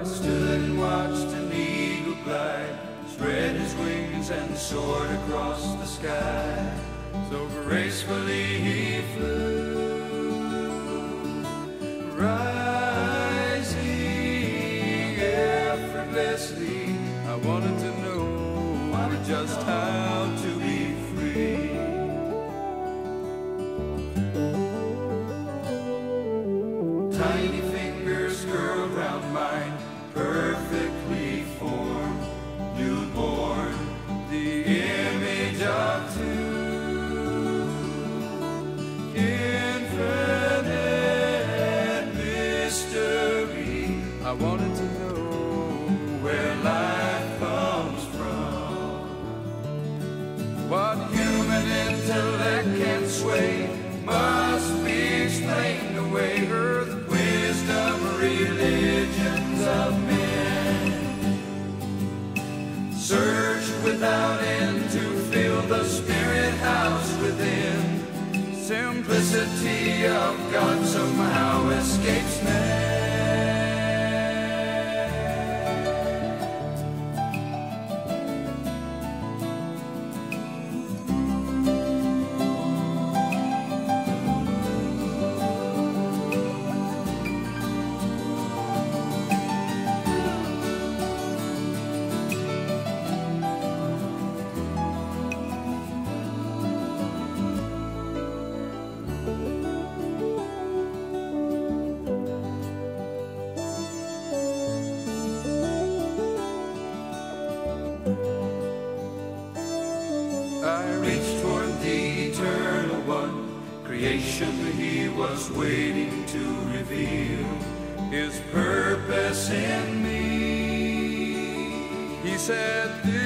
I stood and watched an eagle glide, spread his wings and soared across the sky. So gracefully he flew, rising effortlessly. I wanted to know just how to be free. Tiny fingers curled round mine, perfectly formed, newborn, the image of two. Infinite mystery. I wanted to know where life comes from. What human intellect can sway must be explained away. The wisdom religions of men search without end to fill the spirit house within. Simplicity of God somehow escapes man. I reached toward the eternal one. Creation he was waiting to reveal his purpose in me. He said,